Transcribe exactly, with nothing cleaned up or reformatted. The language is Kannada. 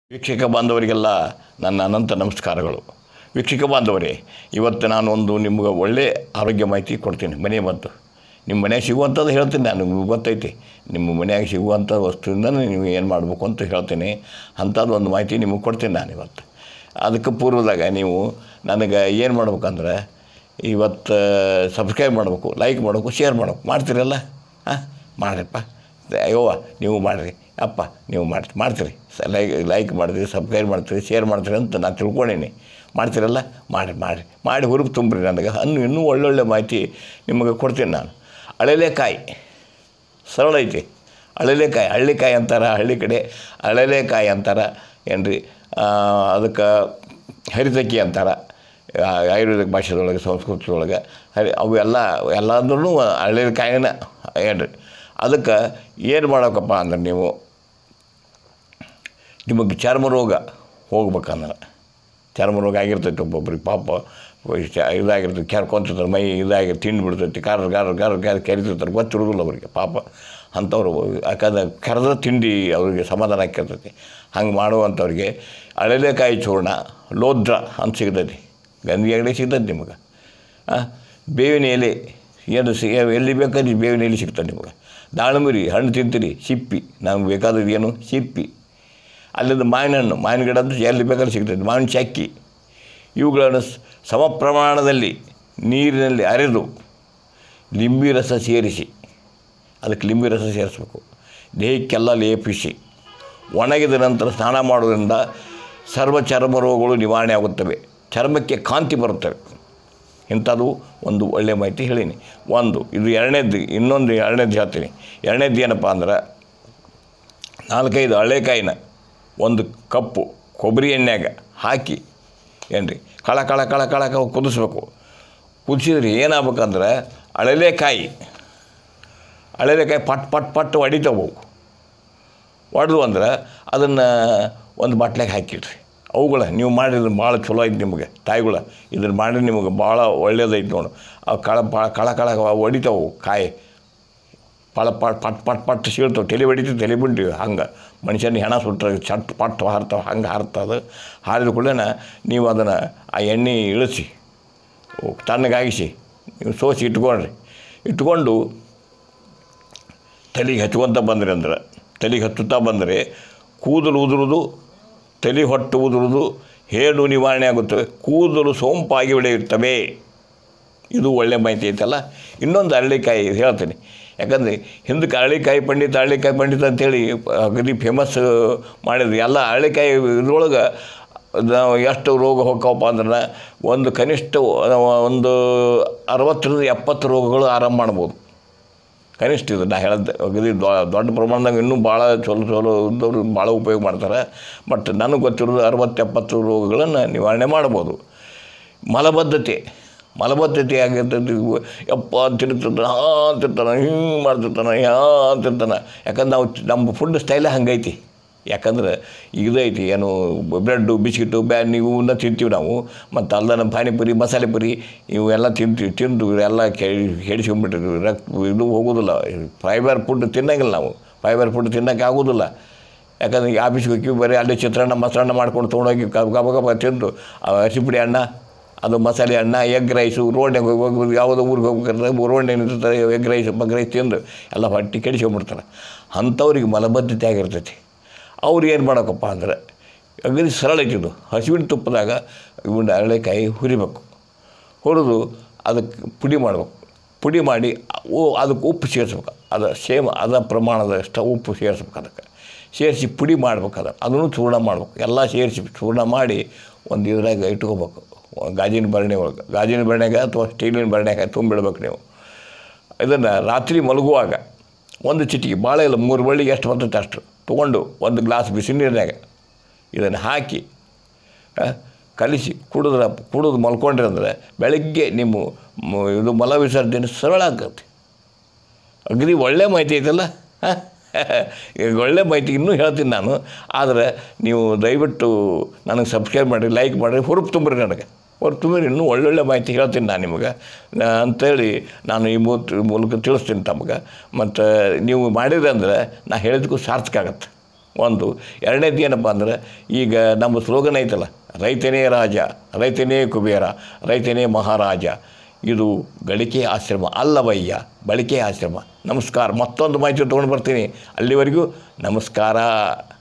ವೀಕ್ಷಕ ಬಾಂಧವರಿಗೆಲ್ಲ ನನ್ನ ಅನಂತ ನಮಸ್ಕಾರಗಳು. ವೀಕ್ಷಕ ಬಾಂಧವರೇ, ಇವತ್ತು ನಾನು ಒಂದು ನಿಮ್ಗೆ ಒಳ್ಳೆ ಆರೋಗ್ಯ ಮಾಹಿತಿ ಕೊಡ್ತೀನಿ. ಮನೆ ಬಂತು ನಿಮ್ಮ ಮನೆಯಾಗ ಸಿಗುವಂಥದ್ದು ಹೇಳ್ತೀನಿ. ನಾನು ನಿಮ್ಗೆ ಗೊತ್ತೈತಿ ನಿಮ್ಮ ಮನೆಯಾಗ ಸಿಗುವಂಥ ವಸ್ತುವಿಂದ ನೀವು ಏನು ಮಾಡಬೇಕು ಅಂತ ಹೇಳ್ತೀನಿ. ಅಂಥದ್ದು ಒಂದು ಮಾಹಿತಿ ನಿಮಗೆ ಕೊಡ್ತೀನಿ ನಾನು ಇವತ್ತು. ಅದಕ್ಕೆ ಪೂರ್ವದಾಗ ನೀವು ನನಗೆ ಏನು ಮಾಡ್ಬೇಕಂದ್ರೆ ಇವತ್ತು ಸಬ್ಸ್ಕ್ರೈಬ್ ಮಾಡಬೇಕು, ಲೈಕ್ ಮಾಡಬೇಕು, ಶೇರ್ ಮಾಡಬೇಕು. ಮಾಡ್ತೀರಲ್ಲ? ಹಾಂ ಮಾಡಿರಪ್ಪ. ಅಯ್ಯವ್ವ ನೀವು ಮಾಡಿರಿ, ಅಪ್ಪ ನೀವು ಮಾಡಿ ಮಾಡ್ತೀರಿ ಲೈಕ್ ಲೈಕ್ ಮಾಡ್ತೀರಿ, ಸಬ್ಸ್ಕ್ರೈಬ್ ಮಾಡ್ತೀರಿ, ಶೇರ್ ಮಾಡ್ತೀರಿ ಅಂತ ನಾನು ತಿಳ್ಕೊಂಡೀನಿ. ಮಾಡ್ತೀರಲ್ಲ? ಮಾಡಿ ಮಾಡಿ ಮಾಡಿ ಹುರುಪು ತುಂಬ್ರಿ. ನನಗೆ ಅನ್ನು ಇನ್ನೂ ಒಳ್ಳೊಳ್ಳೆ ಮಾಹಿತಿ ನಿಮಗೆ ಕೊಡ್ತೀನಿ ನಾನು. ಅಳಲೆಕಾಯಿ ಸರಳ ಐತಿ. ಅಳಲೆಕಾಯಿ ಹಳ್ಳಿಕಾಯಿ ಅಂತಾರೆ, ಹಳ್ಳಿ ಕಡೆ ಅಳಲೆಕಾಯಿ ಅಂತಾರೆ ಏನು ರೀ. ಅದಕ್ಕೆ ಹರಿತಕ್ಕಿ ಅಂತಾರೆ ಆಯುರ್ವೇದಿಕ ಭಾಷೆದೊಳಗೆ, ಸಂಸ್ಕೃತದೊಳಗೆ. ಹರಿ ಅವು ಎಲ್ಲ ಎಲ್ಲಂದ್ರೂ ಹಳ್ಳಿಕಾಯಿನ ಏನು ರೀ. ಅದಕ್ಕೆ ಏನು ಮಾಡೋಕ್ಕಪ್ಪ ಅಂದ್ರೆ ನೀವು ನಿಮಗೆ ಚರ್ಮ ರೋಗ ಹೋಗ್ಬೇಕಂದ್ರೆ, ಚರ್ಮ ರೋಗ ಆಗಿರ್ತೈತೆ ಒಬ್ಬೊಬ್ರಿಗೆ ಪಾಪ ಇದಾಗಿರ್ತೈತೆ, ಕೆರ್ಕೊಂತಿರ್ತಾರೆ, ಮೈ ಇದಾಗಿ ತಿಂದು ಬಿಡ್ತೈತಿ, ಕಾರ ಗಾರ ಗಾರ ಗಾರ ಕೆರಿತಿರ್ತಾರೆ, ಗೊತ್ತಿರೋದಿಲ್ಲ ಅವರಿಗೆ ಪಾಪ. ಅಂಥವ್ರು ಯಾಕಂದ್ರೆ ಕರೆದ ತಿಂಡಿ ಅವರಿಗೆ ಸಮಾಧಾನ ಆಕಿರ್ತೈತಿ. ಹಂಗೆ ಮಾಡುವಂಥವ್ರಿಗೆ ಅಳಲೆಕಾಯಿ ಚೂರ್ಣ, ಲೋದ್ರ ಅಂತ ಸಿಗ್ತೈತಿ, ಗಂಧಿ ಅಂಗಡಿ ಸಿಗ್ತೈತಿ ನಿಮಗೆ. ಬೇವಿನ ಎಲೆ ಏನು ಸಿ ಎಲ್ಲಿ ಬೇಕಾದ್ರೆ ಬೇವಿನ ಎಲೆ ಸಿಗ್ತದೆ ನಿಮಗೆ. ದಾಳಿಂಬರಿ ಹಣ್ಣು ತಿಂತೀರಿ, ಸಿಪ್ಪಿ ನಮ್ಗೆ ಬೇಕಾದದ್ದು ಏನು ಸಿಪ್ಪಿ. ಅಲ್ಲಿಂದ ಮಾವಿನ ಹಣ್ಣು, ಮಾವಿನ ಗಿಡ ಅಂತ ಎಲ್ಲಿ ಬೇಕಾದ್ರೆ ಸಿಗ್ತದೆ. ಮಾವಿನ ಚಕ್ಕಿ ಇವುಗಳನ್ನು ಸಮ ಪ್ರಮಾಣದಲ್ಲಿ ನೀರಿನಲ್ಲಿ ಅರೆದು ಲಿಂಬೆ ರಸ ಸೇರಿಸಿ, ಅದಕ್ಕೆ ಲಿಂಬೆ ರಸ ಸೇರಿಸ್ಬೇಕು, ದೇಹಕ್ಕೆಲ್ಲ ಲೇಪಿಸಿ ಒಣಗಿದ ನಂತರ ಸ್ನಾನ ಮಾಡೋದ್ರಿಂದ ಸರ್ವ ಚರ್ಮ ರೋಗಗಳು ನಿವಾರಣೆ ಆಗುತ್ತವೆ, ಚರ್ಮಕ್ಕೆ ಕಾಂತಿ ಬರುತ್ತವೆ. ಇಂಥದ್ದು ಒಂದು ಒಳ್ಳೆಯ ಮಾಹಿತಿ ಹೇಳೀನಿ. ಒಂದು ಇದು ಎರಡನೇದು. ಇನ್ನೊಂದು ಎರಡನೇದು ಹೇಳ್ತೀನಿ. ಎರಡನೇದು ಏನಪ್ಪ ಅಂದ್ರೆ ನಾಲ್ಕೈದು ಹಳ್ಳೆಕಾಯಿನ ಒಂದು ಕಪ್ಪು ಕೊಬ್ಬರಿ ಎಣ್ಣೆಗ ಹಾಕಿ ಏನು ರೀ ಕಳ ಕಳ ಕಳ ಕಳ ಕುದಿಸ್ಬೇಕು. ಕುದಿಸಿದ್ರೆ ಏನಾಗ್ಬೇಕಂದ್ರೆ ಅಳಲೆಕಾಯಿ ಅಳಲೆಕಾಯಿ ಪಟ್ ಪಟ್ ಪಟ್ಟು ಹೊಡಿತಾವು. ಹೊಡೆದು ಅಂದ್ರೆ ಅದನ್ನು ಒಂದು ಬಾಟ್ಲಿಗೆ ಹಾಕಿಡ್ರಿ. ಅವುಗಳ ನೀವು ಮಾಡಿದ್ರೆ ಭಾಳ ಚಲೋ ಐತೆ ನಿಮಗೆ ತಾಯಿಗಳ. ಇದನ್ನು ಮಾಡಿದ್ರೆ ನಿಮಗೆ ಭಾಳ ಒಳ್ಳೇದೈತೆ ನೋಡು. ಅವು ಕಳ ಭಾಳ ಕಳ ಕಳ ಹೊಡಿತಾವು ಕಾಯಿ, ಭಾಳ ಪಟ್ ಪಟ್ ಪಟ್ ಪಟ್ ಸೀಳ್ತಾವೆ, ತಲೆ ಹೊಡಿತೀವಿ, ತಲೆ ಬಿಡ್ತೀವಿ. ಹಂಗೆ ಮನುಷ್ಯನ ಹೆಣ ಸುಟ್ಟರೆ ಚಟ್ ಪಟ್ಟು ಹಾರ್ತಾವೆ, ಹಂಗೆ ಹಾರ್ತದೆ. ಹಾರಿದ ಕೂಡಲೇ ನೀವು ಅದನ್ನು ಆ ಎಣ್ಣೆ ಇಳಿಸಿ ತಣ್ಣಗಾಗಿಸಿ ನೀವು ಸೋಸಿ ಇಟ್ಕೊಂಡ್ರಿ. ಇಟ್ಕೊಂಡು ತಲೆಗೆ ಹಚ್ಕೊತ ಬಂದ್ರಿ ಅಂದ್ರೆ, ತಲೆಗೆ ಹಚ್ಚುತ್ತಾ ಬಂದರೆ ಕೂದಲು ಉದುರುವುದು, ತಲೆ ಹೊಟ್ಟು ಉದುರುವುದು, ಹೇಳು ನಿವಾರಣೆ ಆಗುತ್ತವೆ, ಕೂದಲು ಸೋಂಪಾಗಿ ಬೆಳೆಯುತ್ತವೆ. ಇದು ಒಳ್ಳೆಯ ಮಾಹಿತಿ ಐತಲ್ಲ. ಇನ್ನೊಂದು ಅರಳಿಕಾಯಿ ಹೇಳ್ತೀನಿ. ಯಾಕಂದರೆ ಹಿಂದಕ್ಕೆ ಅರಳಿಕಾಯಿ ಪಂಡಿತ ಅರಳಿಕಾಯಿ ಪಂಡಿತ ಅಂಥೇಳಿ ಅಗದಿ ಫೇಮಸ್ ಮಾಡಿದ್ರು. ಎಲ್ಲ ಅರಳಿಕಾಯಿ ಇದ್ರೊಳಗೆ ನಾವು ಎಷ್ಟು ರೋಗ ಹೋಗ್ತಾವಪ್ಪ ಅಂದ್ರೆ ಒಂದು ಕನಿಷ್ಠ ಒಂದು ಅರವತ್ತರಿಂದ ಎಪ್ಪತ್ತು ರೋಗಗಳು ಆರಾಮ ಮಾಡ್ಬೋದು ಕನಿಷ್ಠ. ಇದು ನಾ ಹೇಳೋದು ಅಗದಿ ದೊಡ್ಡ ಪ್ರಮಾಣದಾಗ ಇನ್ನೂ ಭಾಳ ಚಲೋ ಚಲೋ ಇದ್ದವರು ಭಾಳ ಉಪಯೋಗ ಮಾಡ್ತಾರೆ. ಬಟ್ ನನಗೆ ಗೊತ್ತಿರೋದು ಅರವತ್ತು ಎಪ್ಪತ್ತು ರೋಗಗಳನ್ನು ನಿವಾರಣೆ ಮಾಡ್ಬೋದು. ಮಲಬದ್ಧತೆ ಮಲಬದ್ಧತೆ ಆಗಿರ್ತೈತಿ. ಯಪ್ಪ ಅಂತಿರ್ತಾನೆ, ಹಾಂ ಅಂತಿರ್ತಾನೆ, ಹಿಂಗೆ ಮಾಡ್ತಿರ್ತಾನೆ, ಹಾಂ ಅಂತಿರ್ತಾನೆ. ಯಾಕಂದ್ರೆ ನಾವು ನಮ್ಮ ಫುಡ್ ಸ್ಟೈಲೇ ಹಂಗೈತಿ. ಯಾಕಂದ್ರೆ ಇದೈತಿ ಏನು ಬ್ರೆಡ್ಡು, ಬಿಸ್ಕಿಟು, ಬ್ಯಾನ್ ಇವನ್ನ ತಿಂತೀವಿ ನಾವು. ಮತ್ತು ಅಲ್ಲದ ಪಾನಿಪುರಿ, ಮಸಾಲೆ ಪುರಿ ಇವೆಲ್ಲ ತಿಂತೀವಿ. ತಿಂದು ಎಲ್ಲ ಕೆಡಿ ಕೆಡಿಸ್ಕೊಂಡ್ಬಿಟ್ಟಿದ್ವಿ. ರಕ್ತ ಇದು ಹೋಗೋದಿಲ್ಲ. ಫೈಬರ್ ಫುಡ್ ತಿನ್ನಂಗಿಲ್ಲ ನಾವು. ಫೈಬರ್ ಫುಡ್ ತಿನ್ನೋಕ್ಕೆ ಆಗೋದಿಲ್ಲ. ಯಾಕಂದ್ರೆ ಈ ಆಫೀಸ್ಗೆ ಹೋಗಿ ಬರೀ ಅಲ್ಲೇ ಚಿತ್ರಾನ್ನ ಮೊಸರನ್ನ ಮಾಡ್ಕೊಂಡು ತೊಗೊಂಡೋಗಿ ಗಬ ಗಬ ತಿಂದು ಹಸಿಪುಡಿ ಅನ್ನ, ಅದು ಮಸಾಲೆ ಅನ್ನ, ಎಗ್ ರೈಸು, ರೋಡ್ನಾಗ ಹೋಗಿ ಹೋಗಿ ಯಾವುದೋ ಊರಿಗೆ ಹೋಗ್ಬೇಕಾದ್ರೆ ರೋಡ್ನಾಗ ನಿಂತಿರ್ತಾರೆ, ಎಗ್ ರೈಸ್ ಬಗ್ ರೈಸ್ ತಿಂದು ಎಲ್ಲ ಹೊಟ್ಟೆ ಕೆಡಿಸ್ಕೊಂಡ್ಬಿಡ್ತಾರೆ. ಅಂಥವ್ರಿಗೆ ಮಲಬದ್ಧತೆ ಆಗಿರ್ತೈತಿ. ಅವ್ರು ಏನು ಮಾಡೋಕ್ಕಪ್ಪ ಅಂದ್ರೆ ಅಗದಿ ಸರಳ ಐತಿದು. ಹಸುವಿನ ತುಪ್ಪದಾಗ ಇವನ್ನ ಅರಳೆಕಾಯಿ ಹುರಿಬೇಕು. ಹುರಿದು ಅದಕ್ಕೆ ಪುಡಿ ಮಾಡಬೇಕು. ಪುಡಿ ಮಾಡಿ ಓ ಅದಕ್ಕೆ ಉಪ್ಪು ಸೇರಿಸ್ಬೇಕು. ಅದು ಸೇಮ್ ಅದ ಪ್ರಮಾಣದಷ್ಟು ಉಪ್ಪು ಸೇರಿಸ್ಬೇಕು. ಅದಕ್ಕೆ ಸೇರಿಸಿ ಪುಡಿ ಮಾಡ್ಬೇಕು. ಅದು ಅದನ್ನು ಚೂರ್ಣ ಮಾಡ್ಬೇಕು. ಎಲ್ಲ ಸೇರಿಸಿ ಚೂರ್ಣ ಮಾಡಿ ಒಂದು ಇದ್ರಾಗ ಇಟ್ಕೋಬೇಕು. ಗಾಜಿನ ಭರಣೆ ಒಳಗೆ, ಗಾಜಿನ ಭರಣೆಗೆ ಅಥವಾ ಸ್ಟೀಲಿನ ಭರಣೆಗೆ ತುಂಬಿಡ್ಬೇಕು ನೀವು. ಇದನ್ನು ರಾತ್ರಿ ಮಲಗುವಾಗ ಒಂದು ಚಿಟಿಕೆ, ಭಾಳ ಇಲ್ಲ, ಮೂರು ಬಳ್ಳಿಗೆ ಎಷ್ಟು ಬರ್ತೈತೆ ಅಷ್ಟು ತೊಗೊಂಡು ಒಂದು ಗ್ಲಾಸ್ ಬಿಸಿ ನೀರಿನಾಗ ಇದನ್ನು ಹಾಕಿ ಕಲಿಸಿ ಕುಡಿದ್ರೆ ಕುಡಿದು ಮಲ್ಕೊಂಡ್ರಿ ಅಂದರೆ ಬೆಳಗ್ಗೆ ನಿಮ್ಮ ಇದು ಮಲ ವಿಸರ್ಜನೆ ಸರಳ ಆಗ್ತೈತಿ. ಅಗದಿ ಒಳ್ಳೆ ಮಾಹಿತಿ ಐತಲ್ಲ. ಹಾಂ ಈಗ ಒಳ್ಳೆ ಮಾಹಿತಿ ಇನ್ನೂ ಹೇಳ್ತೀನಿ ನಾನು. ಆದರೆ ನೀವು ದಯವಿಟ್ಟು ನನಗೆ ಸಬ್ಸ್ಕ್ರೈಬ್ ಮಾಡಿರಿ, ಲೈಕ್ ಮಾಡಿರಿ, ಹುರುಪು ತುಂಬ್ರಿ. ನನಗೆ ಹುರುಪು ತುಂಬ್ರಿ. ಇನ್ನೂ ಒಳ್ಳೊಳ್ಳೆ ಮಾಹಿತಿ ಹೇಳ್ತೀನಿ ನಾನು ನಿಮಗೆ ಅಂಥೇಳಿ ನಾನು ಈ ಮೂಲಕ ತಿಳಿಸ್ತೀನಿ ತಮಗೆ. ಮತ್ತು ನೀವು ಮಾಡಿದ್ರೆ ಅಂದರೆ ನಾ ಹೇಳಿದಕ್ಕೂ ಸಾರ್ಥಕ ಆಗತ್ತೆ. ಒಂದು. ಎರಡನೇದು ಏನಪ್ಪ ಅಂದ್ರೆ, ಈಗ ನಮ್ಮ ಸ್ಲೋಗನ್ ಐತಲ್ಲ, ರೈತನೇ ರಾಜ, ರೈತನೇ ಕುಬೇರ, ರೈತನೇ ಮಹಾರಾಜ. ಇದು ಗಳಿಕೆ ಆಶ್ರಮ ಅಲ್ಲವಯ್ಯ, ಬಳಕೆ ಆಶ್ರಮ. ನಮಸ್ಕಾರ. ಮತ್ತೊಂದು ಮಾಹಿತಿ ತೊಗೊಂಡು ಬರ್ತೀನಿ. ಅಲ್ಲಿವರೆಗೂ ನಮಸ್ಕಾರ.